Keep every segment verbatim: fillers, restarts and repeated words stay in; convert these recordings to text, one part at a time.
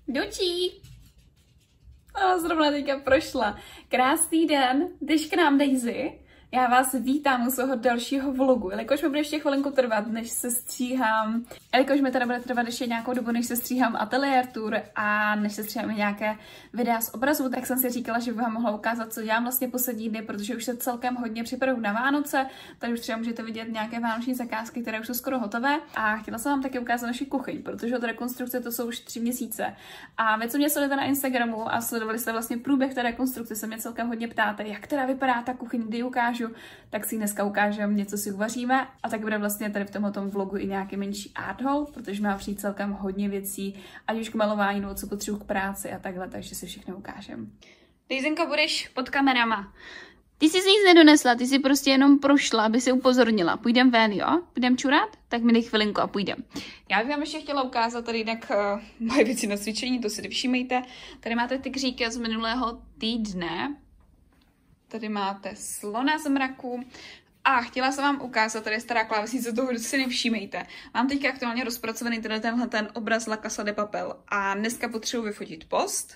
Dučí! A zrovna teďka prošla. Krásný den, jdeš k nám, Daisy. Já vás vítám u svého dalšího vlogu, jelikož mi bude ještě chvilinku trvat, než se stříhám, jelikož mi teda bude trvat ještě nějakou dobu, než se stříhám ateliér tour a než se stříhám nějaké videa z obrazu, tak jsem si říkala, že bych vám mohla ukázat, co dělám vlastně poslední dny, protože už se celkem hodně připravuju na Vánoce, tady už třeba můžete vidět nějaké vánoční zakázky, které už jsou skoro hotové a chtěla jsem vám taky ukázat naši kuchyň, protože od rekonstrukce to jsou už tři měsíce. A vy, co mě sledujete na Instagramu a sledovali jste vlastně průběh té rekonstrukce, se mě celkem hodně ptáte, jak teda vypadá ta kuchyň, kdy ji ukážu. Tak si dneska ukážeme, něco si uvaříme a tak bude vlastně tady v tomto vlogu i nějaký menší art haul, protože má přijít celkem hodně věcí, ať už k malování nebo co potřebuji k práci a takhle, takže si všechno ukážeme. Dejzenko, budeš pod kamerama. Ty jsi nic nedonesla, ty jsi prostě jenom prošla, aby si upozornila. Půjdem ven, jo? Půjdem čurat? Tak mi dej chvilinku a půjdem. Já bych vám ještě chtěla ukázat tady jinak uh, moje věci na cvičení, to si nevšímejte. Tady máte tygříka z minulého týdne. Tady máte slona z mraku. A chtěla jsem vám ukázat, tady je stará klávesnice, toho si nevšímejte. Mám teďka aktuálně rozpracovaný tady tenhle ten obraz La Casa de Papel a dneska potřebuji vyfotit post.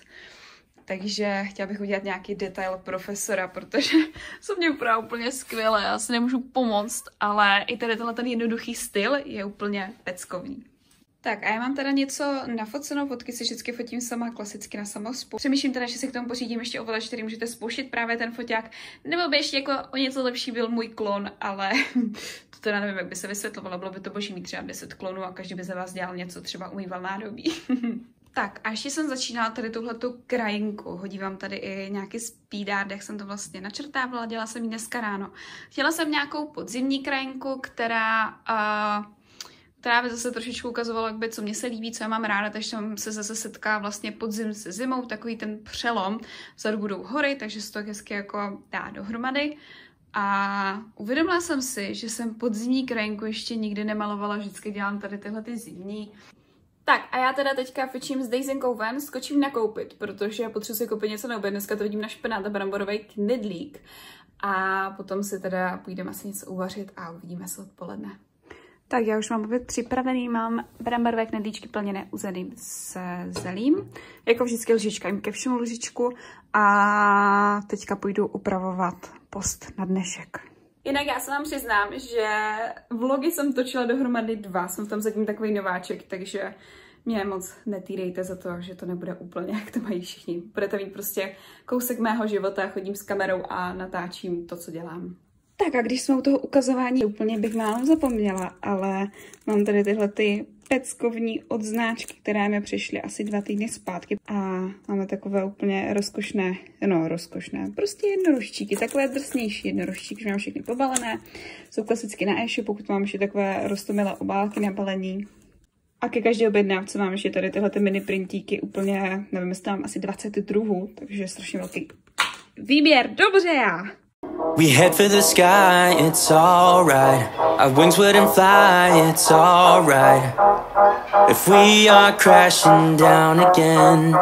Takže chtěla bych udělat nějaký detail profesora, protože jsou mě opravdu úplně skvělé, já si nemůžu pomoct, ale i tady tenhle ten jednoduchý styl je úplně peckový. Tak a já mám teda něco nafoceno, fotky si vždycky fotím sama, klasicky na samospu. Přemýšlím teda, že si k tomu pořídím ještě ovladač, který můžete spouštět právě ten foťák. Nebo by ještě jako o něco lepší byl můj klon, ale to teda nevím, jak by se vysvětlovalo, bylo by to boží mít třeba deset klonů a každý by za vás dělal něco, třeba umýval nádobí. Tak a ještě jsem začínala tady tuhletu krajinku, hodí vám tady i nějaký speedart, jak jsem to vlastně načrtávala, dělala jsem ji dneska ráno. Chtěla jsem nějakou podzimní krajinku, která... Uh, která by zase trošičku ukazovala, jakby, co mě se líbí, co já mám ráda, takže tam se zase setká vlastně podzim se zimou, takový ten přelom. Vzadu budou hory, takže se to hezky jako dá dohromady. A uvědomila jsem si, že jsem podzimní krajinku ještě nikdy nemalovala, vždycky dělám tady tyhle ty zimní. Tak a já teda teďka fičím s Dejzenkou ven, skočím nakoupit, protože potřebuji si koupit něco na oběd, dneska to vidím na špenát a bramborový knedlík. A potom si teda půjdeme asi něco uvařit a uvidíme se odpoledne. Tak já už mám oběd připravený, mám bramborové knedlíčky plněné uzeným se zelím. Jako vždycky lžička, jim ke všemu lžičku. A teďka půjdu upravovat post na dnešek. Jinak já se vám přiznám, že vlogy jsem točila dohromady dva, jsem tam zatím takový nováček, takže mě moc netýrejte za to, že to nebude úplně, jak to mají všichni. Budete mít prostě kousek mého života, chodím s kamerou a natáčím to, co dělám. Tak a když jsme u toho ukazování, úplně bych málo zapomněla, ale mám tady tyhle ty peckovní odznáčky, které mi přišly asi dva týdny zpátky. A máme takové úplně rozkošné, no rozkošné, prostě jednorožčíky, takové drsnější jednorožčíky, že mám všechny pobalené. Jsou klasicky na e-shop, pokud mám ještě takové roztomilé obálky na balení. A ke každé objednávce mám ještě tady tyhle ty mini printíky, úplně, nevím, jestli tam asi dvacet druhů, takže je strašně velký výběr, dobře já! We head for the sky, it's alright. Our wings wouldn't fly, it's alright. If we are crashing down again,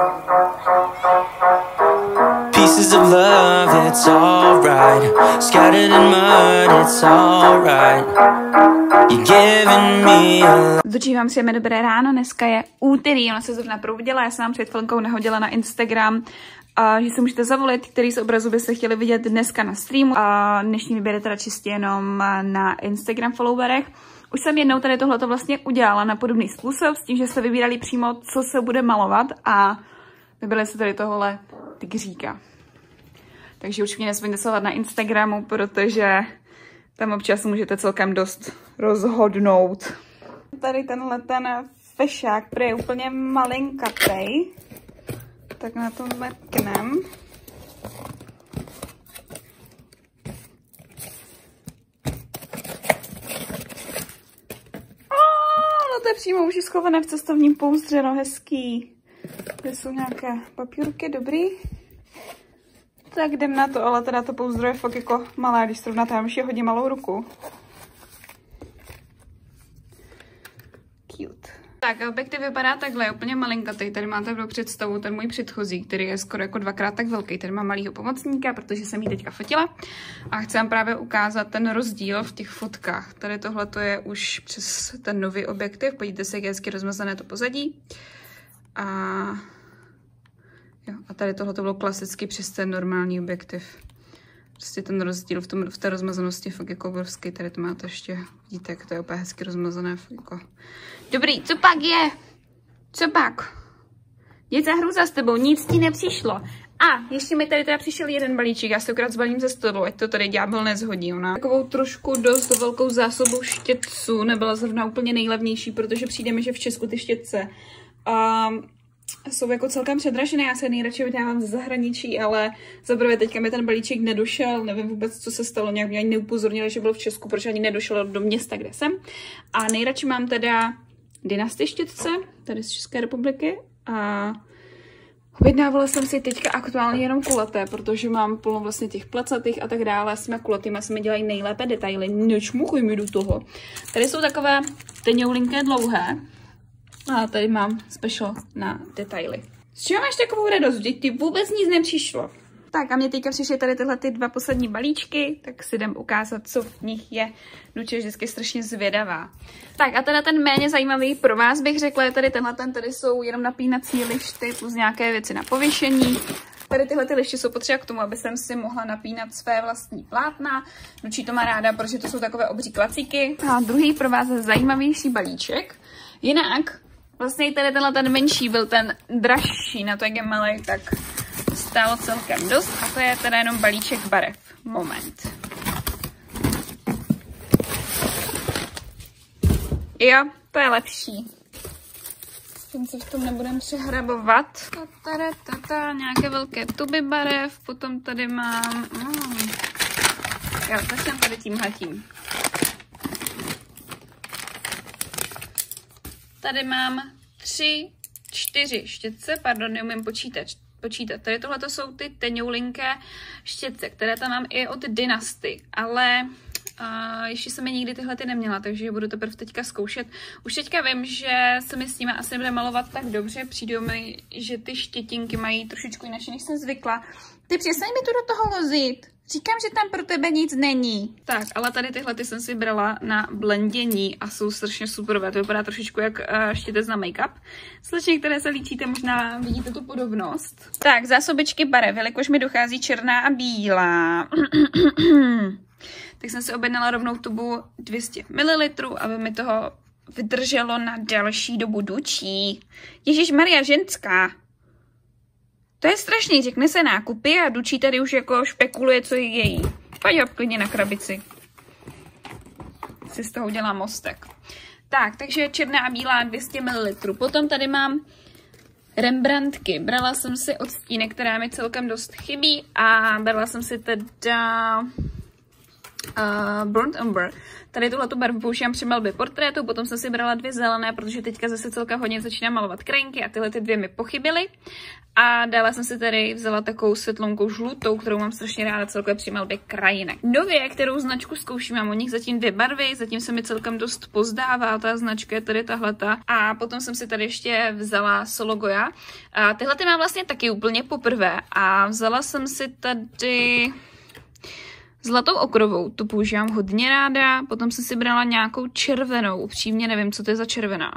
pieces of love, it's alright. Scattered in mud, it's alright. You're giving me a... Zučí vám si dobré ráno, dneska je úterý, ona se zrovna probudila, já jsem vám před chvilkou nahodila na Instagram, a že si můžete zavolit, který z obrazů byste chtěli vidět dneska na streamu. A dnešní výběr je teda čistě jenom na Instagram followerech. Už jsem jednou tady tohleto vlastně udělala na podobný způsob, s tím, že jste vybírali přímo, co se bude malovat a vybrali se tady tohle tygříka. Takže určitě nesmíte sledovat na Instagramu, protože tam občas můžete celkem dost rozhodnout. Tady tenhle ten fešák, který je úplně malinkatej. Tak na to mrknem. No to je přímo už schované v cestovním pouzdře, no hezký. Tady jsou nějaké papírky, dobrý. Tak jdem na to, ale teda to pouzdro je fakt jako malé, když srovnáte, já ještě hodně malou ruku. Cute. Tak, objektiv vypadá takhle, je úplně malinkatý. Tady máte pro představu ten můj předchozí, který je skoro jako dvakrát tak velký. Tady mám malýho pomocníka, protože jsem ji teďka fotila. A chci vám právě ukázat ten rozdíl v těch fotkách. Tady tohle je už přes ten nový objektiv. Podívejte se, jak je hezky rozmazané to pozadí. A Jo, a tady tohle to bylo klasicky přes ten normální objektiv. Prostě ten rozdíl v, tom, v té rozmazanosti je fakt jako obrovský. Tady to máte ještě, vidíte, jak to je úplně hezky rozmazané. Jako. Dobrý, co pak je? Co pak? Je za hruza s tebou, nic ti nepřišlo. A ještě mi tady teda přišel jeden balíček, já se akorát zbalím ze stolu, ať to tady ďábel nezhodí. Ona takovou trošku dost velkou zásobu štětců, nebyla zrovna úplně nejlevnější, protože přijde mi, že v Česku ty štětce um, jsou jako celkem předražené, já se nejradši vydávám ze zahraničí, ale zaprvé teďka mi ten balíček nedošel, nevím vůbec, co se stalo, nějak mě ani neupozornili, že byl v Česku, protože ani nedošel do města, kde jsem. A nejradši mám teda Dynasty štětce, tady z České republiky, a objednávala jsem si teďka aktuálně jenom kulaté, protože mám plno vlastně těch placatých a tak dále, s těmi kulatýma se mi dělají nejlépe detaily, nečmuchuj mi do toho. Tady jsou takové tenoulinké dlouhé a tady mám special na detaily. Z čeho máš takovou radost? Vždyť ti vůbec nic nepřišlo. Tak a mě teďka přišly tady tyhle ty dva poslední balíčky, tak si jdem ukázat, co v nich je. Duče je vždycky strašně zvědavá. Tak a teda ten méně zajímavý pro vás bych řekla, je tady tenhle ten, tady jsou jenom napínací lišty plus nějaké věci na pověšení. Tady tyhle ty lišty jsou potřeba k tomu, aby jsem si mohla napínat své vlastní plátna. Dučí to má ráda, protože to jsou takové obří klacíky. A druhý pro vás je zajímavější balíček. Jinak vlastně tady tenhle ten menší byl ten dražší, na to jak je malý, tak stálo celkem dost a to je teda jenom balíček barev. Moment. Jo, to je lepší. Tím se v tom nebudem přehrabovat. Tata, tata, nějaké velké tuby barev, potom tady mám... Mm. Jo, začnem tady tímhletím. Tady mám tři, čtyři štětce, pardon, neumím počítat. počítat. Tady tohle jsou ty tenoulinké štětce, které tam mám i od Dynasty, ale uh, ještě jsem je nikdy tyhle ty neměla, takže je budu teprve teďka zkoušet. Už teďka vím, že se mi s nimi asi nebude malovat tak dobře, přijde mi, že ty štětinky mají trošičku jinak, než jsem zvykla. Ty přestaň mi tu do toho lozit. Říkám, že tam pro tebe nic není. Tak, ale tady tyhle ty jsem si brala na blendění a jsou strašně superové. To vypadá trošičku jak uh, štětec na make-up. Slečny, které se líčíte, možná vidíte tu podobnost. Tak, zásobičky barev, jelikož mi dochází černá a bílá. Tak jsem si objednala rovnou tubu dvě stě mililitrů, aby mi toho vydrželo na další dobu dučí. Ježišmarja, ženská. To je strašný, řekne se nákupy a Dučí tady už jako špekuluje, co je její. Pojď hop klidně na krabici. Si z toho udělám mostek. Tak, takže černá a bílá dvě stě mililitrů. Potom tady mám Rembrandtky. Brala jsem si odstínek, která mi celkem dost chybí a brala jsem si teda Uh, Burnt Umber. Tady tuhletu barvu používám při malbě portrétu, potom jsem si brala dvě zelené, protože teďka zase celkem hodně začínám malovat krajinky a tyhle ty dvě mi pochybily. A dále jsem si tady vzala takovou světlonkou žlutou, kterou mám strašně ráda celkově při malbě krajinek. Nově, kterou značku zkouším, mám od nich zatím dvě barvy, zatím se mi celkem dost pozdává, ta značka je tady tahleta. A potom jsem si tady ještě vzala Solo Goya. A tyhle ty mám vlastně taky úplně poprvé a vzala jsem si tady zlatou okrovou, tu používám hodně ráda, potom jsem si brala nějakou červenou, upřímně nevím, co to je za červená.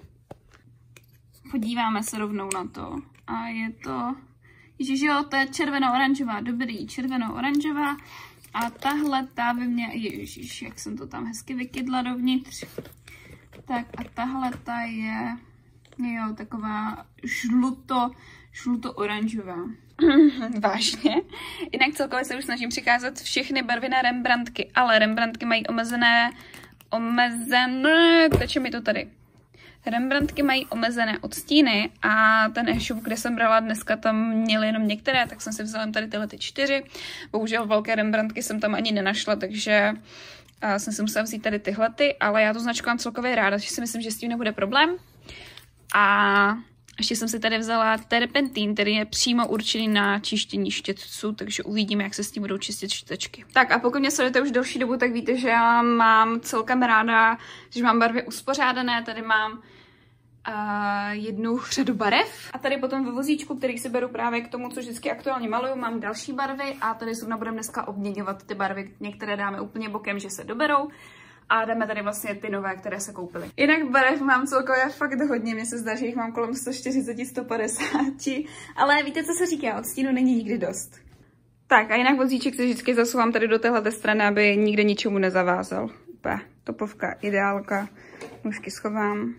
Podíváme se rovnou na to. A je to, ježiš jo, to je červeno-oranžová, dobrý, červeno-oranžová. A tahle, ta by mě, ježiš, jak jsem to tam hezky vykydla dovnitř. Tak a tahle ta je, jo, taková žluto, žluto-oranžová. Vážně. Jinak celkově se už snažím přikázat všechny barvy na Rembrandtky, ale Rembrandtky mají omezené, omezené, teče mi to tady. Rembrandtky mají omezené odstíny a ten e-shop, kde jsem brala dneska, tam měly jenom některé, tak jsem si vzala tady tyhle ty čtyři. Bohužel velké Rembrandtky jsem tam ani nenašla, takže uh, jsem si musela vzít tady tyhle ty, ale já tu značku mám celkově ráda, takže si myslím, že s tím nebude problém. A ještě jsem si tady vzala terpentín, který je přímo určený na čištění štětců, takže uvidíme, jak se s tím budou čistit štětečky. Tak a pokud mě sledujete už delší dobu, tak víte, že já mám celkem ráda, že mám barvy uspořádané. Tady mám uh, jednu řadu barev. A tady potom ve vozíčku, který si beru právě k tomu, co vždycky aktuálně maluju, mám další barvy a tady zrovna budeme dneska obměňovat ty barvy. Některé dáme úplně bokem, že se doberou. a jdeme tady vlastně ty nové, které se koupily. Jinak barev mám celkově fakt hodně, mně se zdá, že jich mám kolem sto čtyřicet až sto padesát, ale víte, co se říká, od stínu není nikdy dost. Tak a jinak vozíček se vždycky zasouvám tady do téhle strany, aby nikde ničemu nezavázal. Úplně topovka, ideálka, nůžky schovám.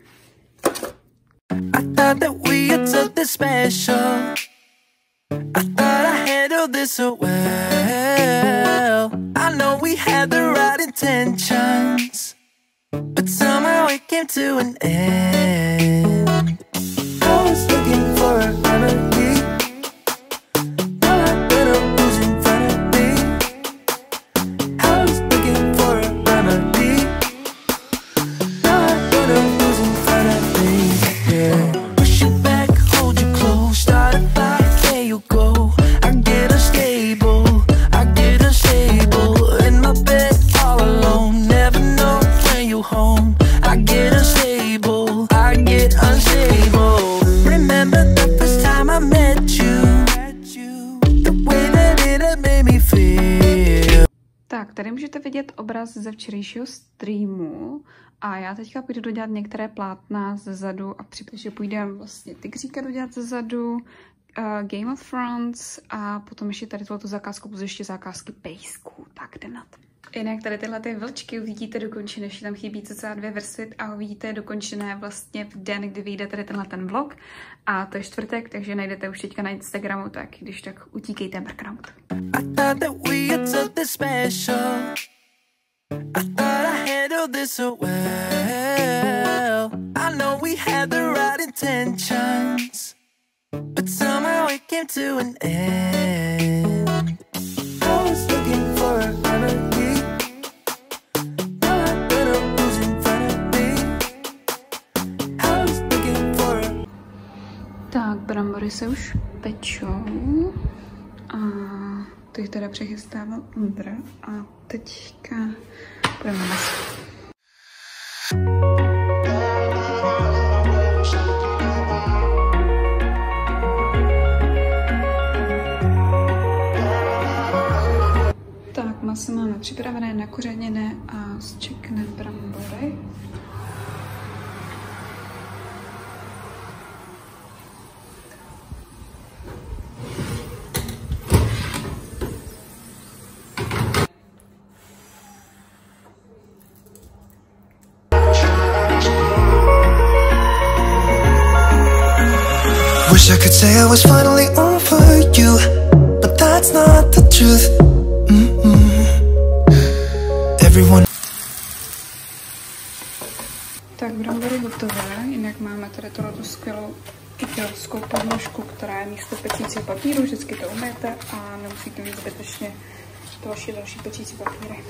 I thought that we had something special. I thought I handled this so well. I know we had the right intentions, but somehow it came to an end. I was looking for a remedy. Now I better lose in front of me. I was looking for a remedy. Now I better lose in front of me. Yeah. Push it back, hold you close, start a fight, there you go. I get unstable, I get unstable in my bed all alone. Never know when you're home. I get unstable, I get unstable. Remember the first time I met you, the way that it had made me feel. Tak, tady můžete vidět obraz ze včerejšího streamu a já teďka půjdu dodělat některé plátna ze zadu a při... takže půjdeme vlastně tygříka dodělat ze zadu, uh, Game of Thrones a potom ještě tady tuhle zakázku, plus ještě zakázky pejsků, tak jdem na to. Jinak tady tyhle ty vlčky uvidíte dokončené, ještě tam chybí cca dvě vrstvy a uvidíte dokončené vlastně v den, kdy vyjde tady tenhle ten vlog a to je čtvrtek, takže najdete už teďka na Instagramu, tak když tak utíkejte mrknout. I thought that we had something special. I thought I handled this so well. I know we had the right intentions, but somehow it came to an end. I was looking for a remedy. Now I better lose in front of me. I was looking for a... Tak, brambory se už pečou a teď teda přechystávám Ondra a teďka budeme maso. Tak, maso máme připravené, nakořeněné a zčekneme brambory. Wish I could say I was finally over you, but that's not the truth. Mm-mm. Everyone. Tak brambory hotové, jinak máme tady tohleto skvělou italskou podnožku, která je místo pecícího papíru, vždycky to umyjete a nemusíte mít zbytečně další další pecící papíry.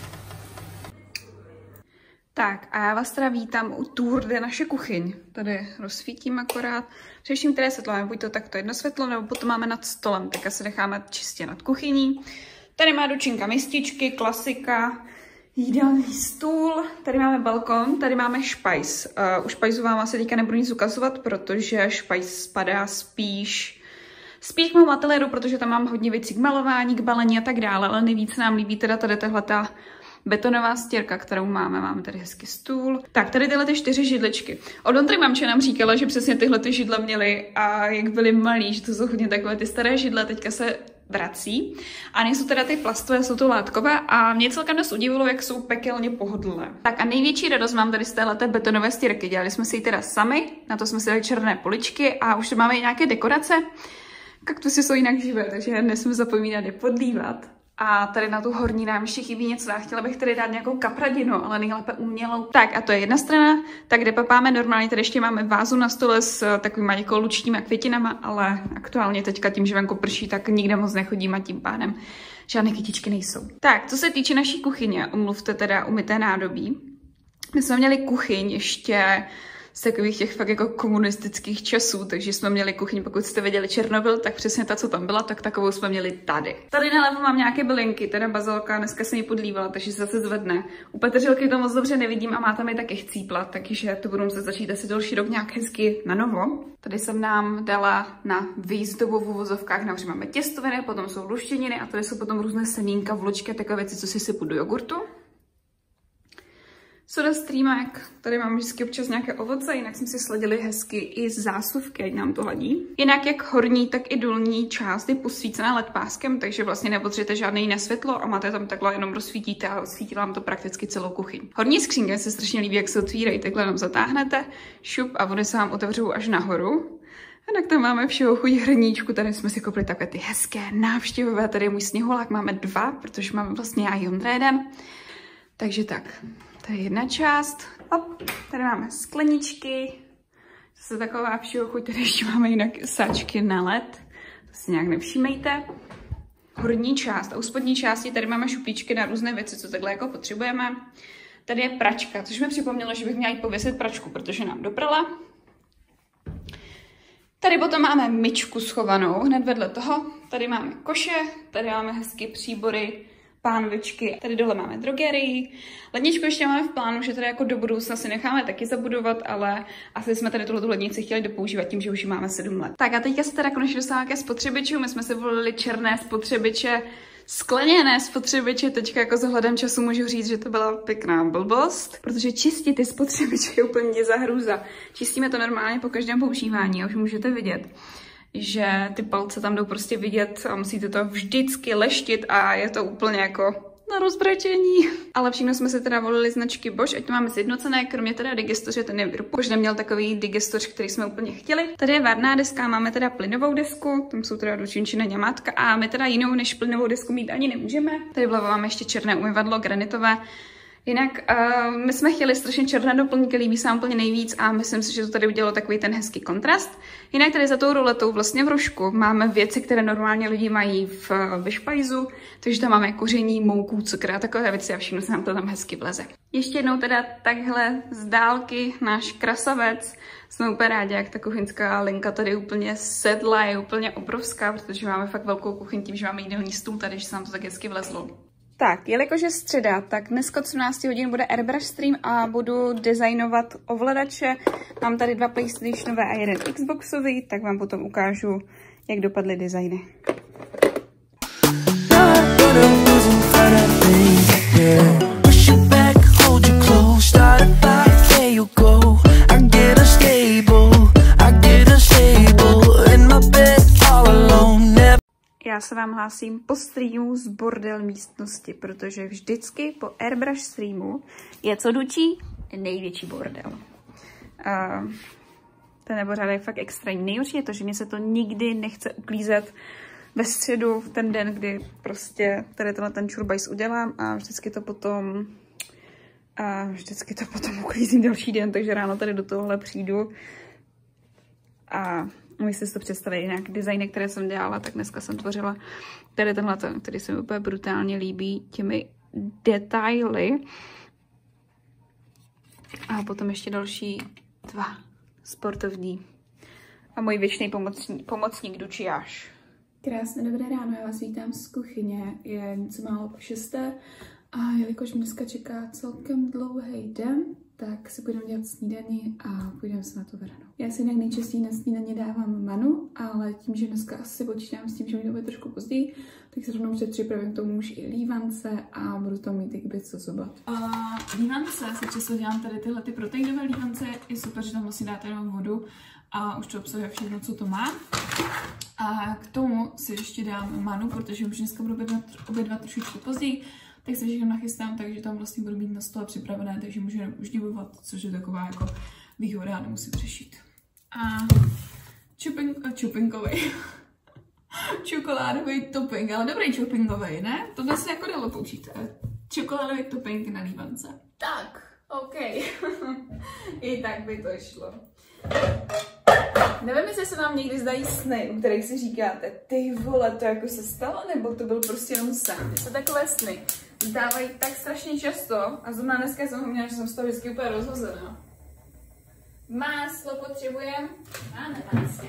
Tak a já vás teda vítám u tour de naše kuchyň. Tady rozsvítím akorát. Především které světlo máme, buď to takto jedno světlo, nebo potom máme nad stolem, teďka se necháme čistě nad kuchyní. Tady má dočinka mističky, klasika, jídelný stůl, tady máme balkon, tady máme špajs. Uh, u špajzu vám asi teďka nebudu nic ukazovat, protože špajs spadá spíš spíš k mému ateliéru, protože tam mám hodně věcí k malování, k balení a tak dále, ale nejvíc nám líbí teda tady tahleta betonová stěrka, kterou máme. Máme tady hezký stůl. Tak, tady tyhle ty čtyři židličky. Od Ondry mamče nám říkala, že přesně tyhle ty židle měly a jak byly malí, že to jsou hodně takové ty staré židle, teďka se vrací. A nejsou teda ty plastové, jsou to látkové a mě celkem dost udivilo, jak jsou pekelně pohodlné. Tak a největší radost mám tady z téhleté betonové stěrky. Dělali jsme si ji teda sami, na to jsme si dali černé poličky a už tu máme i nějaké dekorace. Kaktusy jsou jinak živé, takže nesmím zapomínat je podlívat. A tady na tu horní nám ještě chybí něco. Já chtěla bych tady dát nějakou kapradinu, ale nejlépe umělou. Tak a to je jedna strana. Tak kde papáme normálně, tady ještě máme vázu na stole s takovými jako lučními květinama, ale aktuálně teďka tím, že venku prší, tak nikde moc nechodím a tím pádem žádné kytičky nejsou. Tak, co se týče naší kuchyně, omluvte teda umyté nádobí. My jsme měli kuchyň ještě z takových těch fakt jako komunistických časů, takže jsme měli kuchyň, pokud jste viděli Černobyl, tak přesně ta, co tam byla, tak takovou jsme měli tady. Tady nalevo mám nějaké bylinky, teda bazalka, dneska jsem ji podlívala, takže se zase zvedne. U petržilky to moc dobře nevidím a má tam i taky chcípla, takže to budu muset začít asi další rok nějak hezky na novo. Tady jsem nám dala na výzdobu v uvozovkách, nahoře máme těstoviny, potom jsou luštěniny a tady jsou potom různé semínka, vločky, takové věci, co si sypu do jogurtu. Soda streamek, tady mám vždycky občas nějaké ovoce, jinak jsme si sladili hezky i zásuvky, ať nám to ladí. Jinak jak horní, tak i dolní část je posvícená el é dé páskem, takže vlastně nepotřebujete žádné jiné světlo a máte tam takhle jenom rozsvítíte a osvítí vám to prakticky celou kuchyň. Horní skřínky se strašně líbí, jak se otvírají, takhle jenom zatáhnete, šup a vody se vám otevřou až nahoru. A tak tam máme všeho chuť hrníčku, tady jsme si koupili takové ty hezké návštěvové, tady je můj sněhulák, máme dva, protože máme vlastně já i Ondra jeden. Takže tak, to je jedna část. Hop, tady máme skleničky, to je taková všeho chuť, tady ještě máme jinak sáčky na led, to si nějak nevšímejte. Horní část a u spodní části tady máme šuplíčky na různé věci, co takhle jako potřebujeme. Tady je pračka, což mi připomnělo, že bych měla jít pověsit pračku, protože nám doprala. Tady potom máme myčku schovanou hned vedle toho. Tady máme koše, tady máme hezky příbory, pánvičky. Tady dole máme drogerii. Ledničku ještě máme v plánu, že tady jako do budoucna si necháme taky zabudovat, ale asi jsme tady tuhle lednici chtěli dopoužívat tím, že už ji máme sedm let. Tak a teďka se teda konečně dostáváme ke spotřebičům. My jsme si volili černé spotřebiče, skleněné spotřebiče, teďka jako s ohledem času můžu říct, že to byla pěkná blbost, protože čistit ty spotřebiče je úplně zahrůza. Čistíme to normálně po každém používání a už můžete vidět, že ty palce tam jdou prostě vidět a musíte to vždycky leštit a je to úplně jako na rozbračení. Ale všechno jsme si teda volili značky Bosch, ať to máme sjednocené, kromě teda digestoře, ten je Whirlpool, už neměl takový digestoř, který jsme úplně chtěli. Tady je varná deska, máme teda plynovou desku, tam jsou teda do činčina ňamátka a my teda jinou než plynovou desku mít ani nemůžeme. Tady vlevo máme ještě černé umyvadlo, granitové. Jinak uh, my jsme chtěli strašně černé doplňky, líbí se nám úplně nejvíc a myslím si, že to tady udělalo takový ten hezký kontrast. Jinak tady za tou ruletou vlastně v rožku máme věci, které normálně lidi mají v, ve špajzu, takže tam máme koření, mouku, cukr a takové věci a všechno se nám to tam hezky vleze. Ještě jednou teda takhle z dálky náš krasavec. Jsme úplně rádi, jak ta kuchyňská linka tady úplně sedla, je úplně obrovská, protože máme fakt velkou kuchyň tím, že máme jídelní stůl tady, že se nám to tak hezky vlezlo. Tak, jelikož je středa, tak dneska od sedmnácti hodin bude Airbrush stream a budu designovat ovladače. Mám tady dva PlayStationové a jeden Xboxový, tak vám potom ukážu, jak dopadly designy. Já se vám hlásím po streamu z bordel místnosti, protože vždycky po Airbrush streamu je co dučí největší bordel. Uh, ten nepořádek je fakt extrémní. Nejhorší je to, že mě se to nikdy nechce uklízet ve středu, v ten den, kdy prostě tady tenhle ten čurbajs udělám a vždycky to potom a vždycky to potom uklízím další den, takže ráno tady do tohohle přijdu a můžete si to představit jinak. Designy, které jsem dělala, tak dneska jsem tvořila tady tenhle, který se mi úplně brutálně líbí těmi detaily. A potom ještě další dva sportovní. A můj věčný pomocník, pomocník Dučiáš. Krásné dobré ráno, já vás vítám z kuchyně. Je něco málo po šesté a jelikož mě dneska čeká celkem dlouhý den, tak si budeme dělat snídani a půjdeme se na to veranou. Já si jinak nejčastěji na snídaně dávám manu, ale tím, že dneska asi počítám s tím, že mi to bude trošku později, tak se rovnou předpřipravím k tomu už i lívance a budu tam mít i co zobat. Uh, lívance, se často dělám tady tyhle ty proteinové lívance, je super, že tam vlastně dáte jenom vodu a už to obsahuje všechno, co to má. A k tomu si ještě dám manu, protože už dneska budu obědvat trošičku později, tak se všechno nachystám, takže tam vlastně budu mít na stole připravené, takže můžeme už divovat, což je taková jako výhoda, nemusím řešit. A čupink, čupinkový, čokoládový topping, ale dobrý čupinkový, ne? To by se jako dalo použít. Čokoládový topping na lívance. Tak, OK. I tak by to šlo. Nevím, jestli se vám někdy zdají sny, u kterých si říkáte, ty vole, to jako se stalo, nebo to byl prostě jenom sen. Mně se takové sny zdávají tak strašně často a zrovna dneska jsem ho měla, že jsem z toho vždycky úplně rozhozená. Máslo potřebujeme? Máme máslo.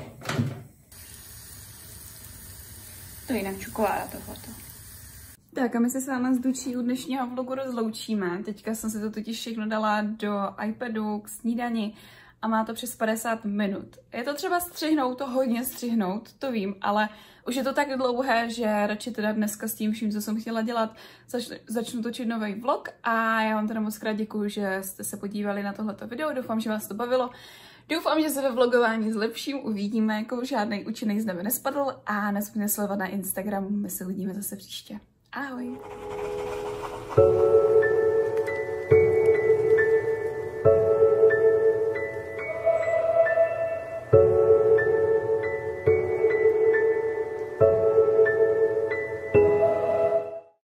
To je jinak čokoláda tohoto. Tak a my se s váma z Dučí u dnešního vlogu rozloučíme. Teďka jsem si to totiž všechno dala do iPadu k snídani a má to přes padesát minut. Je to třeba střihnout, to hodně střihnout, to vím, ale už je to tak dlouhé, že radši teda dneska s tím vším, co jsem chtěla dělat, zač začnu točit nový vlog a já vám teda moc krát děkuju, že jste se podívali na tohleto video, doufám, že vás to bavilo. Doufám, že se ve vlogování zlepším, uvidíme, jako žádný účinek z nebe nespadl a nesmíte sledovat na Instagramu, my se uvidíme zase příště. Ahoj!